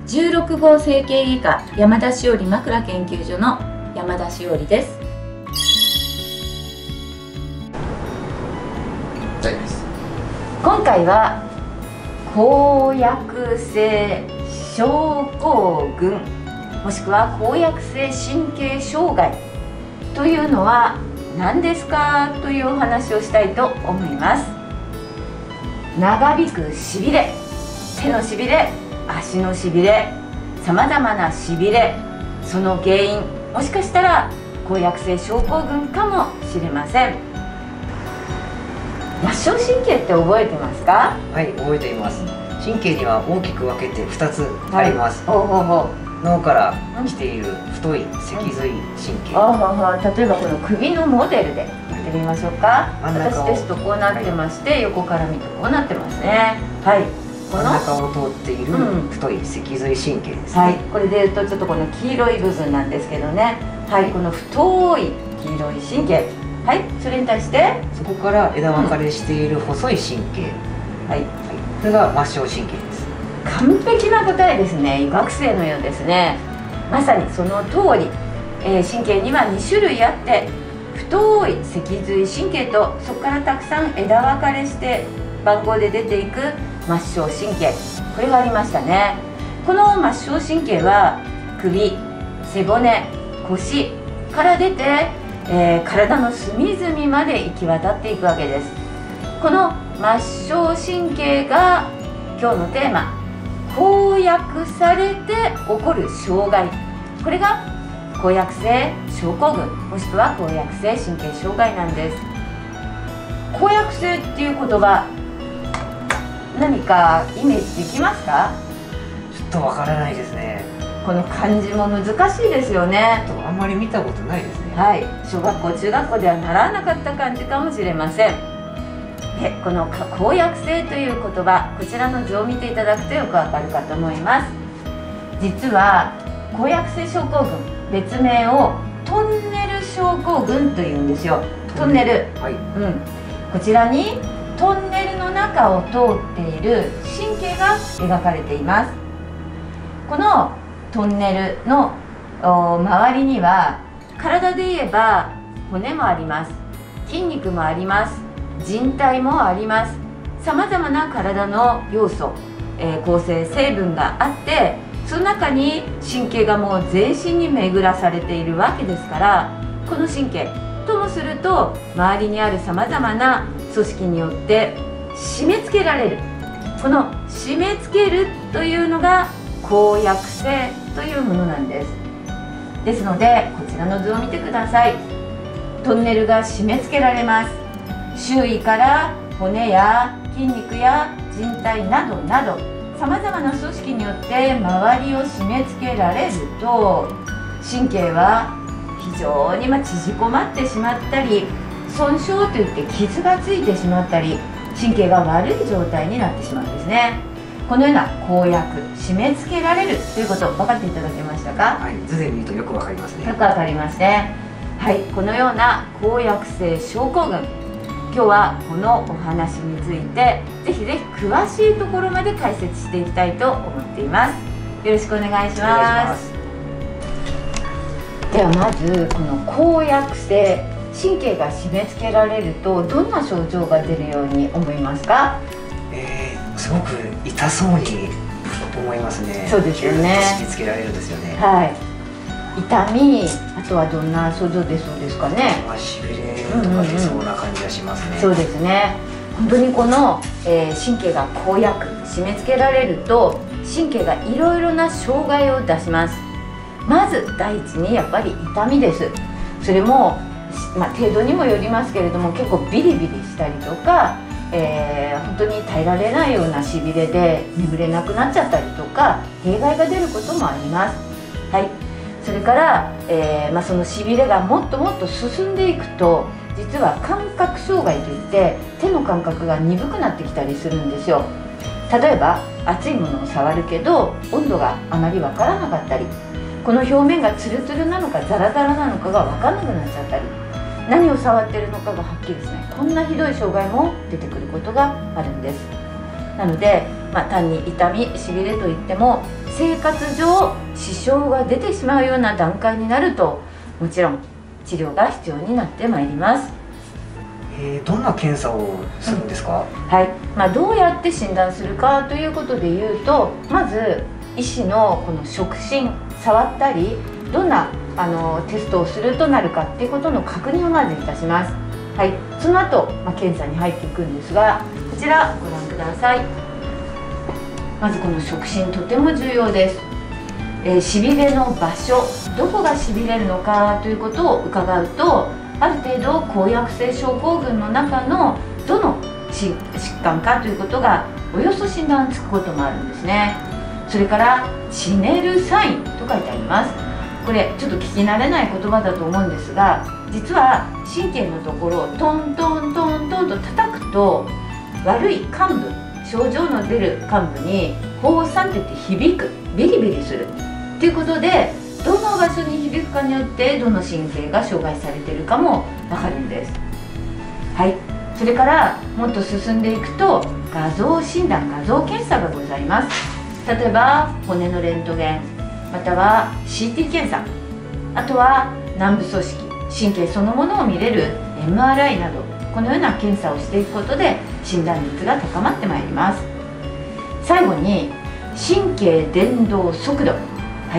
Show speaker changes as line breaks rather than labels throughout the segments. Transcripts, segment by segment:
16号整形外科山田しおり枕研究所の山田しおりです。今回は後訳性症候群もしくは後訳性神経障害というのは何ですかというお話をしたいと思います。長引くしびれ、手のしびれ、足のしびれ、さまざまなしびれ、その原因もしかしたら後訳性症候群かもしれません。末梢神経って覚えてますか？
はい、覚えています。神経には大きく分けて2つあります。脳から来ている太い脊髄神経。
例えばこの首のモデルでやってみましょうか。私ですとこうなってまして、横から見るとこうなってますね。はい。
真ん中を通っている太い脊髄神経ですね。
はい。これでいうとちょっとこの黄色い部分なんですけどね。はい。この太い黄色い神経。はい。それに対して
そこから枝分かれしている細い神経。はい。それが末梢神経です。
完璧な答えですね。医学生のようですね。まさにその通り、神経には2種類あって、太い脊髄神経とそこからたくさん枝分かれして番号で出ていく末梢神経、これがありましたね。この末梢神経は首、背骨、腰から出て、体の隅々まで行き渡っていくわけです。この末梢神経が今日のテーマ、後訳されて起こる障害、これが後訳性症候群もしくは後訳性神経障害なんです。後訳性っていう言葉、何かイメージできますか？
ちょっとわからないですね。
この漢字も難しいですよね。
あんまり見たことないですね。
はい、小学校中学校では習わなかった漢字かもしれません。で、この後訳性という言葉、こちらの図を見ていただくとよくわかるかと思います。実は後訳性症候群、別名をトンネル症候群というんですよ。トンネル、はい、こちらにトンネルの中を通っている神経が描かれています。このトンネルの周りには体で言えば骨もあります、筋肉もあります、人体もあります。さまざまな体の要素、構成成分があって、その中に神経がもう全身に巡らされているわけですから、この神経ともすると周りにあるさまざまな組織によって締め付けられる。この締め付けるというのが後訳性というものなんです。ですのでこちらの図を見てください。トンネルが締め付けられます。周囲から骨や筋肉や人体などなどさまざまな組織によって周りを締め付けられると、神経は非常に縮こまってしまったり、損傷といって傷がついてしまったり、神経が悪い状態になってしまうんですね。このような後訳、締め付けられるということ、分かっていただけましたか？
はい、図で見るとよくわかりますね。
よくわかりますね。はい、このような後訳性症候群、今日はこのお話についてぜひぜひ詳しいところまで解説していきたいと思っています。よろしくお願いします。ではまずこの後訳性、神経が締め付けられるとどんな症状が出るように思いますか？
すごく痛そうに思いますね。
そうですよね。
締め付けられるんですよね。
はい。痛み、あとはどんな症状出そうですかね。
しびれとか出そうな感じがしますね。
そうですね。本当にこの、神経が後訳、締め付けられると神経がいろいろな障害を出します。まず第一にやっぱり痛みです。それも、程度にもよりますけれども、結構ビリビリしたりとか、本当に耐えられないようなしびれで眠れなくなっちゃったりとか、弊害が出ることもあります。はい。それから、そのしびれがもっともっと進んでいくと、実は感覚障害といって手の感覚が鈍くなってきたりするんですよ。例えば熱いものを触るけど温度があまりわからなかったり、この表面がツルツルなのかザラザラなのかがわからなくなっちゃったり、何を触ってるのかがはっきりしない、こんなひどい障害も出てくることがあるんです。 なので、単に痛みしびれといっても生活上支障が出てしまうような段階になると、もちろん治療が必要になってまいります。
どんな検査をするんですか？
はい、どうやって診断するかということでいうと、まず医師のこの触診、触ったりどんなテストをするとなるかっていうことの確認をまずいたします。はい、その後、検査に入っていくんですが、こちらご覧ください。まずこの触診、とても重要です。しびれの場所、どこがしびれるのかということを伺うと、ある程度抗薬性症候群の中のどの疾患かということがおよそ診断つくこともあるんですね。それからチネルサインと書いてあります。これちょっと聞き慣れない言葉だと思うんですが、実は神経のところをトントントントンと叩くと、悪い患部、症状の出る患部に放散っていって響く、ビリビリするということで、どの場所に響くかによってどの神経が障害されているかも分かるんです。はい、それからもっと進んでいくと画像診断、画像検査がございます。例えば骨のレントゲン、または CT 検査、あとは軟部組織、神経そのものを見れる MRI など、このような検査をしていくことで診断率が高まってまいります。最後に神経伝導速度、はい、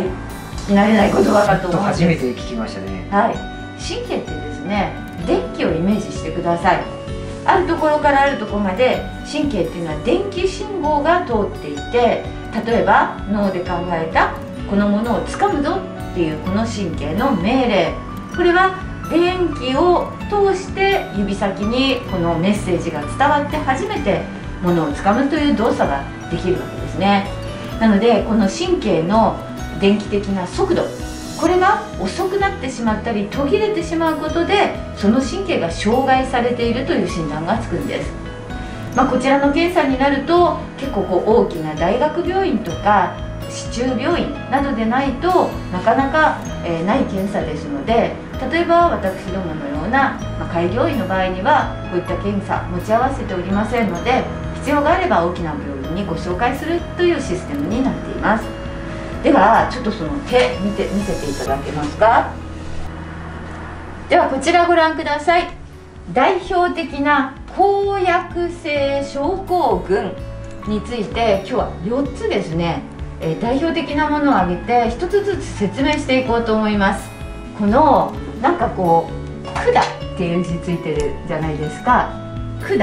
聞き慣れない言葉かと思うんです。
初めて聞きましたね。
はい、神経ってですね、電気をイメージしてください。あるところからあるところまで神経っていうのは電気信号が通っていて、例えば脳で考えたこのものを掴むぞっていうこの神経の命令、これは電気を通して指先にこのメッセージが伝わって初めてものを掴むという動作ができるわけですね。なのでこの神経の電気的な速度、これが遅くなってしまったり途切れてしまうことで、その神経が障害されているという診断がつくんです。こちらの検査になると結構大きな大学病院とか市中病院などでないとなかなか、ない検査ですので、例えば私どものような、開業医の場合にはこういった検査持ち合わせておりませんので、必要があれば大きな病院にご紹介するというシステムになっています。ではちょっとその手見せていただけますか。ではこちらご覧ください。代表的な抗薬性症候群について今日は4つですね、代表的なものを挙げて1つずつ説明していこうと思います。このなんか管っていう字ついてるじゃないですか。管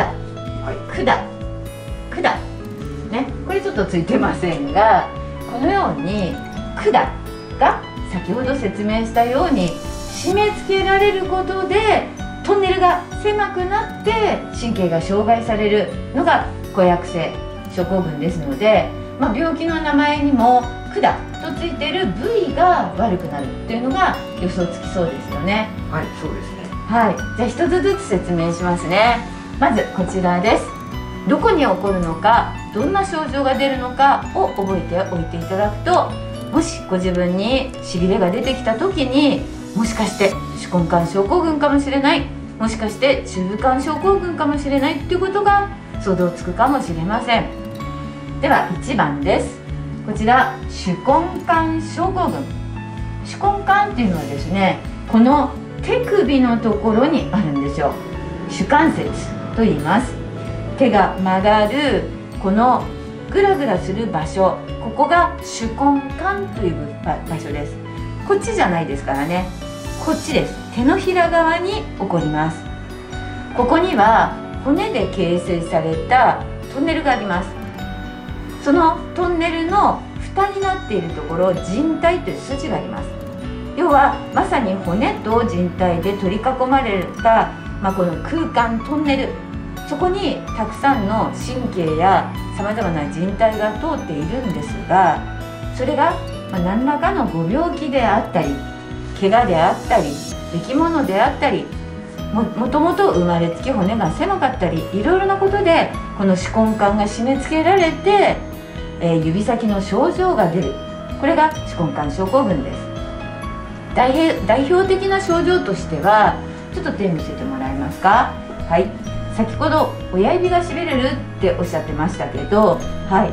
ね、これちょっとついてませんが、このように管が先ほど説明したように締め付けられることでトンネルが狭くなって神経が障害されるのが抗薬性症候群ですので、病気の名前にも管とついている部位が悪くなるっていうのが予想つきそうですよね。
はい、そうですね。
はい、じゃあ一つずつ説明しますね。まずこちらです。どこに起こるのか、どんな症状が出るのかを覚えておいていただくと、もしご自分にしびれが出てきた時に、もしかして手根管症候群かもしれない、もしかして中部管症候群かもしれないっていうことが想像つくかもしれません。では1番です。こちら手根管症候群。手根管っていうのはですね、この手首のところにあるんですよ。手関節と言います。手が曲がるこのグラグラする場所、ここが手根管という場所です。こっちじゃないですからね、こっちです。手のひら側に起こります。ここには骨で形成されたトンネルがあります。そのトンネルの蓋になっているところ、靭帯という筋があります。要はまさに骨と靭帯で取り囲まれた、この空間トンネル、そこにたくさんの神経やさまざまな靭帯が通っているんですが、それが何らかのご病気であったり、怪我であったり、出来物であったり、もともと生まれつき骨が狭かったり、いろいろなことでこの手根管が締め付けられて、指先の症状が出る、これが手根管症候群です。代表的な症状としては、ちょっと手見せてもらえますか。はい、 先ほど親指がしびれるっておっしゃってましたけど、はい、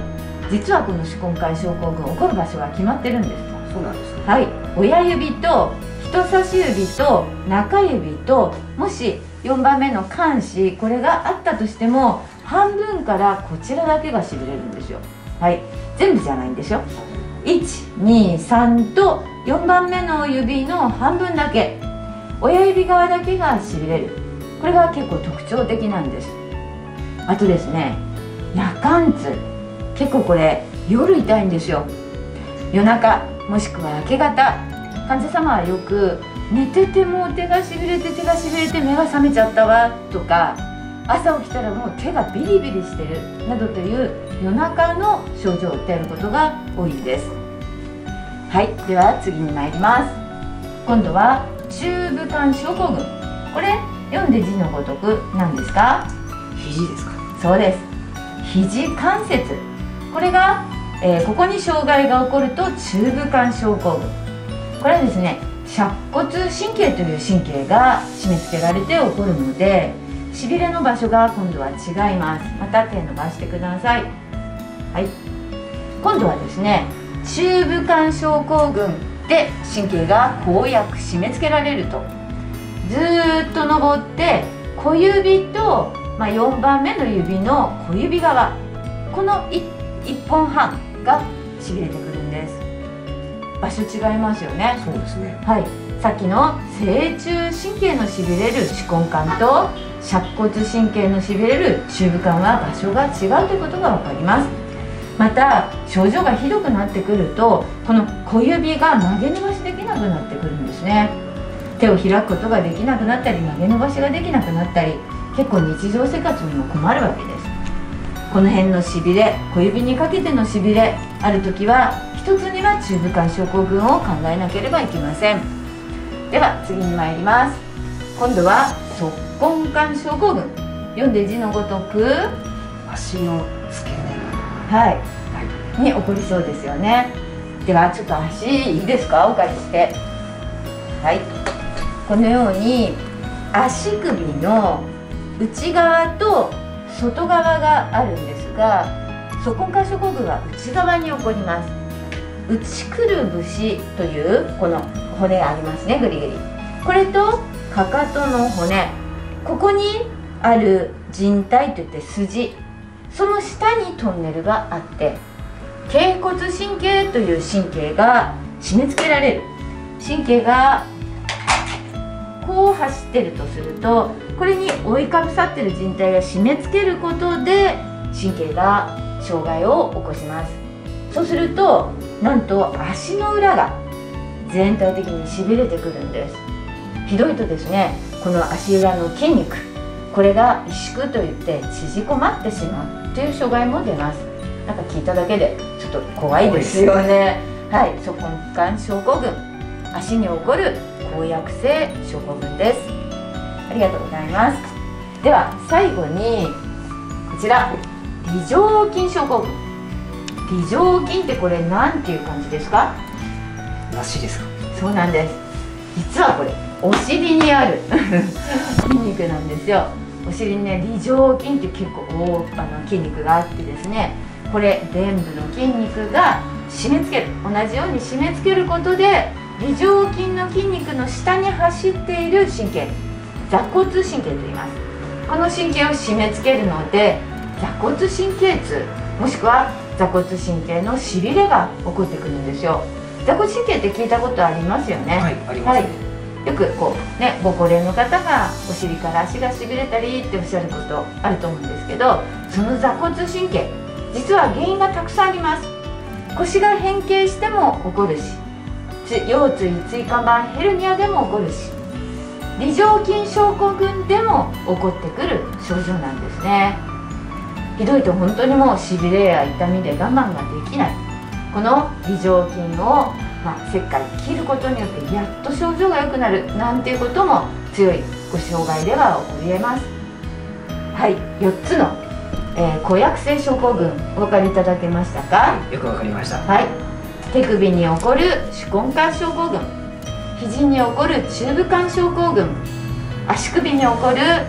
実はこの手根管症候群起こる場所が決まってるんです。
そうなんですね。
はい、親指と人差し指と中指と、もし4番目の肝趾、これがあったとしても半分からこちらだけがしびれるんですよ。はい、全部じゃないんでしょ。123と4番目の指の半分だけ、親指側だけがしびれる。これが結構特徴的なんです。あとですね、夜間痛、結構これ夜痛いんですよ。夜中もしくは明け方、患者様はよく寝てても手がしびれて手がしびれて目が覚めちゃったわとか、朝起きたらもう手がビリビリしてるなどという夜中の症状を訴えることが多いです。はい、では次に参ります。今度は中部管症候群、これ読んで字のごとく何ですか？
肘ですか？
そうです。肘関節、これが、ここに障害が起こると中部管症候群。これはですね、尺骨神経という神経が締め付けられて起こるので、しびれの場所が今度は違います。また手伸ばしてください。はい、今度はですね、中部管症候群で神経がこうやく締め付けられると、ずーっと登って小指と、4番目の指の小指側、この 1本半がしびれてくるんです。場所違いますよね。
そうですね。
はい、さっきの正中神経のしびれる手根管と尺骨神経のしびれる中部管は場所が違うということが分かります。また症状がひどくなってくると、この小指が曲げ伸ばしできなくなってくるんですね。手を開くことができなくなったり、曲げ伸ばしができなくなったり、結構日常生活にも困るわけです。この辺のしびれ、小指にかけてのしびれあるときは、一つには中部管症候群を考えなければいけません。では次に参ります。今度は足根管症候群、読んで字のごとく
足の付け根、
はい、に起こりそうですよね。ではちょっと足いいですか、お借りして。はい、このように足首の内側と外側があるんですが、足根管症候群は内側に起こります。内くるぶしというこの骨がありますね、ぐりぐり。これとかかとの骨、ここにある靭帯といって筋、その下にトンネルがあって、脛骨神経という神経が締め付けられる。神経がこう走ってるとすると、これに覆いかぶさってる靭帯が締め付けることで神経が障害を起こします。そうするとなんと足の裏が全体的にしびれてくるんです。ひどいとですね、この足裏の筋肉、これが萎縮といって縮こまってしまうという障害も出ます。なんか聞いただけでちょっと怖いですよね。はい、足根管症候群、足に起こる後訳性症候群です。ありがとうございます。では最後にこちら、梨状筋症候群。梨状筋ってこれなんていう感じですか？
梨ですか？
そうなんです。実はこれお尻にある筋肉なんですよ。お尻にね、梨状筋って結構筋肉があってですね、これ臀部の筋肉が締め付ける、同じように締め付けることで梨状筋の筋肉の下に走っている神経、座骨神経と言います。この神経を締め付けるので座骨神経痛、もしくは座骨神経のしびれが起こってくるんですよ。座骨神経って聞いたことありますよね。
はい、ありますね。
よくこうね、ご高齢の方がお尻から足がしびれたりっておっしゃることあると思うんですけど、その座骨神経、実は原因がたくさんあります。腰が変形しても起こるし、腰椎椎間板ヘルニアでも起こるし、梨状筋症候群でも起こってくる症状なんですね。ひどいと本当にもうしびれや痛みで我慢ができない。この梨状筋を切開切ることによってやっと症状が良くなるなんていうことも強いご障害では起こり得ます。はい、4つの、後訳性症候群お分かりいただけましたか？
よくわかりました。
はい、手首に起こる手根管症候群、肘に起こる中部管症候群、足首に起こる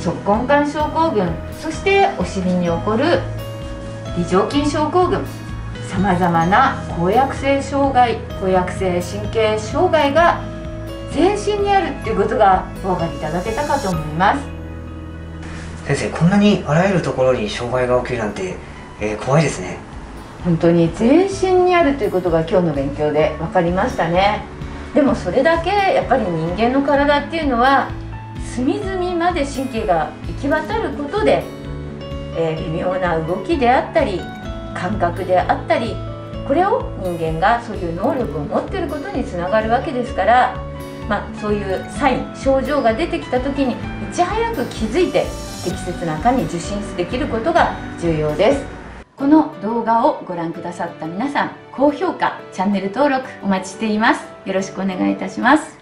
足根管症候群、そしてお尻に起こる梨状筋症候群、さまざまな抗薬性障害、抗薬性神経障害が全身にあるっていうことがお分かりいただけたかと思います。
先生、こんなにあらゆるところに障害が起きるなんて、怖いですね。
本当に全身にあるということが今日の勉強で分かりましたね。でもそれだけやっぱり人間の体っていうのは隅々まで神経が行き渡ることで、微妙な動きであったり感覚であったり、これを人間がそういう能力を持っていることにつながるわけですから、そういうサイン症状が出てきた時にいち早く気づいて適切な科に受診できることが重要です。この動画をご覧くださった皆さん、高評価、チャンネル登録お待ちしています。よろしくお願いいたします。